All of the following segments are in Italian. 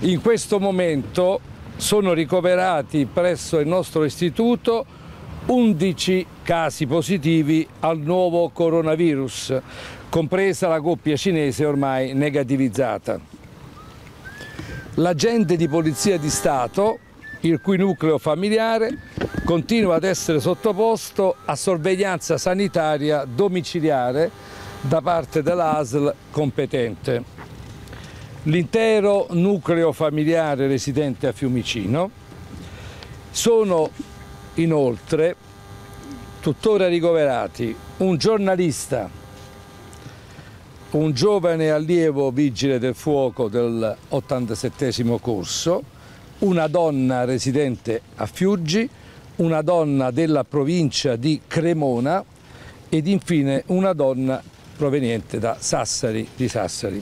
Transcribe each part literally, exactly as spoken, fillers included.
In questo momento sono ricoverati presso il nostro istituto undici casi positivi al nuovo coronavirus, compresa la coppia cinese ormai negativizzata. L'agente di Polizia di Stato, il cui nucleo familiare continua ad essere sottoposto a sorveglianza sanitaria domiciliare da parte dell'A S L competente. L'intero nucleo familiare residente a Fiumicino. Sono inoltre tuttora ricoverati un giornalista, un giovane allievo vigile del fuoco del ottantasettesimo corso, una donna residente a Fiuggi, una donna della provincia di Cremona ed infine una donna proveniente da Sassari di Sassari.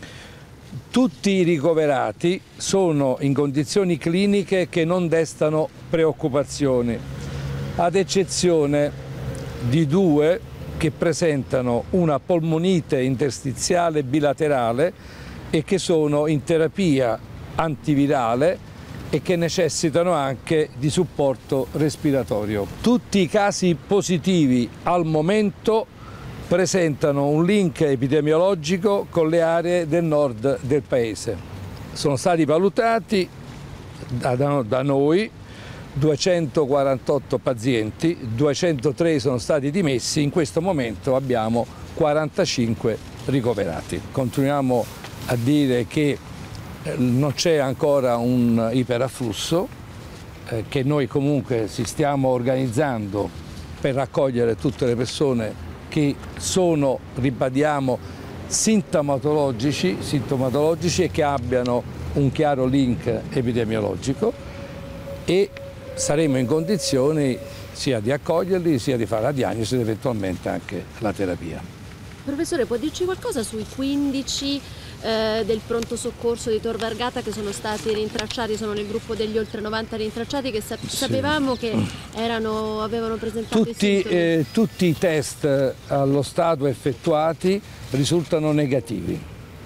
Tutti i ricoverati sono in condizioni cliniche che non destano preoccupazioni, ad eccezione di due che presentano una polmonite interstiziale bilaterale e che sono in terapia antivirale e che necessitano anche di supporto respiratorio. Tutti i casi positivi al momento presentano un link epidemiologico con le aree del nord del paese. Sono stati valutati da, da noi duecentoquarantotto pazienti, duecentotré sono stati dimessi, in questo momento abbiamo quarantacinque ricoverati. Continuiamo a dire che non c'è ancora un iperafflusso, eh, che noi comunque ci stiamo organizzando per raccogliere tutte le persone che sono, ribadiamo, sintomatologici, sintomatologici e che abbiano un chiaro link epidemiologico, e saremo in condizioni sia di accoglierli sia di fare la diagnosi ed eventualmente anche la terapia. Professore, può dirci qualcosa sui quindici eh, del pronto soccorso di Tor Vergata che sono stati rintracciati, sono nel gruppo degli oltre novanta rintracciati che sap sapevamo che erano, avevano presentato tutti, eh, tutti i test allo stato effettuati risultano negativi,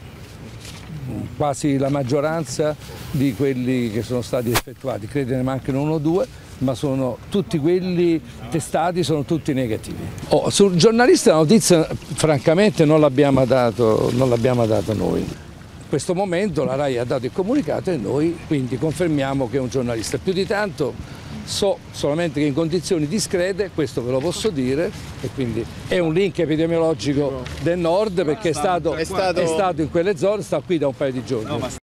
quasi la maggioranza di quelli che sono stati effettuati, credo ne mancano uno o due, ma sono tutti quelli testati, sono tutti negativi. Oh, sul giornalista la notizia francamente non l'abbiamo dato, non l'abbiamo dato noi. In questo momento la RAI ha dato il comunicato e noi quindi confermiamo che è un giornalista. Più di tanto so solamente che in condizioni discrete, questo ve lo posso dire, e quindi è un link epidemiologico del nord perché è stato, è stato... È stato in quelle zone, sta qui da un paio di giorni.